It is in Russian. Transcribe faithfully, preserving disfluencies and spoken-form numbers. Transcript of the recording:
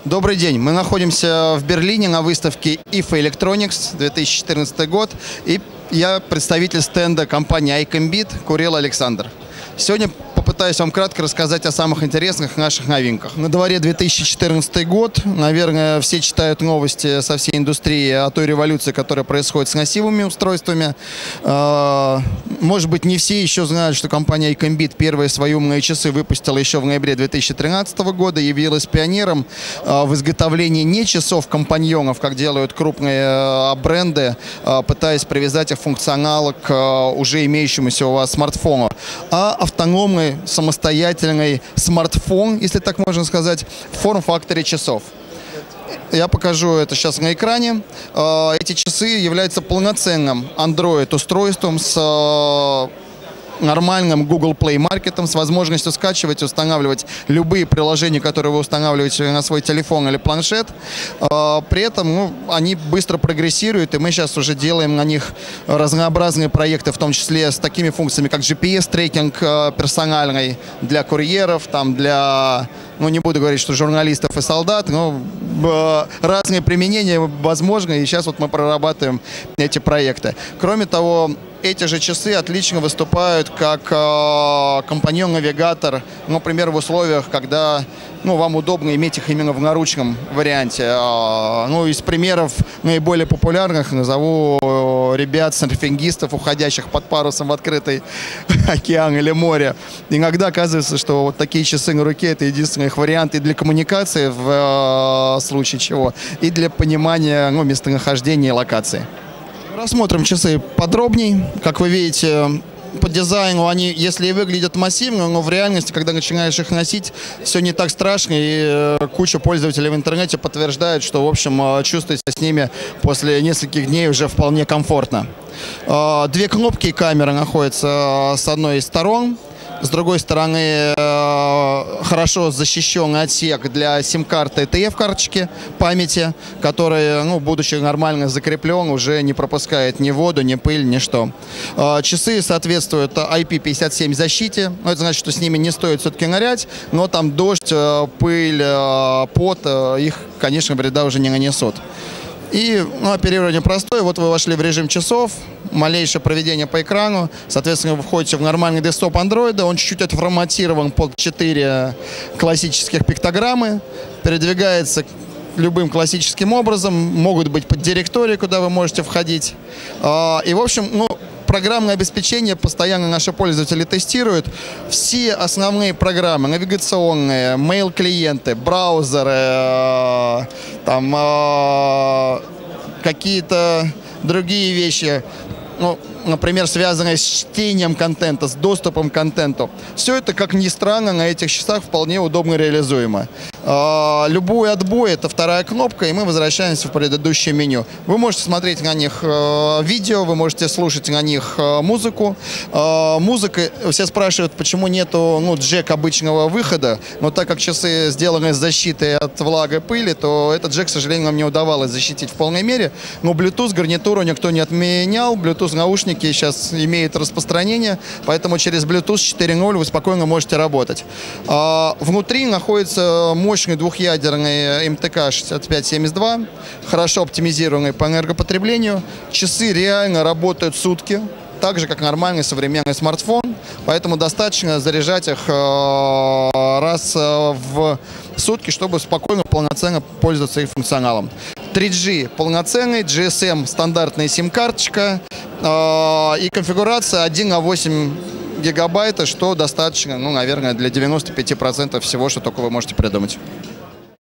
Добрый день. Мы находимся в Берлине на выставке ифа Electronics две тысячи четырнадцатый год. И я представитель стенда компании iCombit Курил Александр. Сегодня попытаюсь вам кратко рассказать о самых интересных наших новинках. На дворе две тысячи четырнадцатый год. Наверное, все читают новости со всей индустрии о той революции, которая происходит с носимыми устройствами. Может быть, не все еще знают, что компания iCombit первые свои умные часы выпустила еще в ноябре две тысячи тринадцатого года, явилась пионером в изготовлении не часов-компаньонов, как делают крупные бренды, пытаясь привязать их функционал к уже имеющемуся у вас смартфону, а автономный самостоятельный смартфон, если так можно сказать, в форм-факторе часов. Я покажу это сейчас на экране. Эти часы являются полноценным Android-устройством с нормальным Google Play маркетом, с возможностью скачивать и устанавливать любые приложения, которые вы устанавливаете на свой телефон или планшет. При этом ну, они быстро прогрессируют, и мы сейчас уже делаем на них разнообразные проекты, в том числе с такими функциями, как джи пи эс-трекинг персональный для курьеров, там, для, ну не буду говорить, что журналистов и солдат, но разные применения возможны, и сейчас вот мы прорабатываем эти проекты. Кроме того, эти же часы отлично выступают как э, компаньон-навигатор, например, в условиях, когда ну, вам удобно иметь их именно в наручном варианте. Э, ну, из примеров наиболее популярных назову ребят, серфингистов, уходящих под парусом в открытый океан или море. Иногда оказывается, что вот такие часы на руке – это единственный их вариант и для коммуникации в э, случае чего, и для понимания ну, местонахождения и локации. Рассмотрим часы подробней. Как вы видите, по дизайну они, если и выглядят массивно, но в реальности, когда начинаешь их носить, все не так страшно. И куча пользователей в интернете подтверждают, что, в общем, чувствуется с ними после нескольких дней уже вполне комфортно. Две кнопки и камера находятся с одной из сторон. С другой стороны, хорошо защищенный отсек для сим-карты ти эф-карточки памяти, который, ну, будучи нормально закреплен, уже не пропускает ни воду, ни пыль, ни что. Часы соответствуют ай пи пятьдесят семь защите. Это значит, что с ними не стоит все-таки нырять, но там дождь, пыль, пот их, конечно, вреда уже не нанесут. И ну, оперирование простое. Вот вы вошли в режим часов, малейшее проведение по экрану. Соответственно, вы входите в нормальный десктоп Android. Он чуть-чуть отформатирован под четыре классических пиктограммы. Передвигается любым классическим образом. Могут быть под директории, куда вы можете входить. И, в общем, ну, программное обеспечение постоянно наши пользователи тестируют. Все основные программы, навигационные, мейл-клиенты, браузеры, там какие-то другие вещи, ну, например, связанные с чтением контента, с доступом к контенту. Все это, как ни странно, на этих часах вполне удобно реализуемо. Любой отбой – это вторая кнопка, и мы возвращаемся в предыдущее меню. Вы можете смотреть на них видео, вы можете слушать на них музыку. Музыка, все спрашивают, почему нету ну, джек обычного выхода, но так как часы сделаны с защитой от влага и пыли, то этот джек, к сожалению, нам не удавалось защитить в полной мере. Но Bluetooth гарнитуру никто не отменял, Bluetooth наушники сейчас имеют распространение, поэтому через Bluetooth четыре ноль вы спокойно можете работать. Внутри находится мощный мощный двухъядерный эм тэ ка шестьдесят пять семьдесят два, хорошо оптимизированный по энергопотреблению. Часы реально работают сутки, так же, как нормальный современный смартфон, поэтому достаточно заряжать их раз в сутки, чтобы спокойно, полноценно пользоваться их функционалом. три джи полноценный, джи эс эм стандартная сим-карточка и конфигурация один на восемь гигабайта, что достаточно, ну, наверное, для девяноста пяти процентов всего, что только вы можете придумать.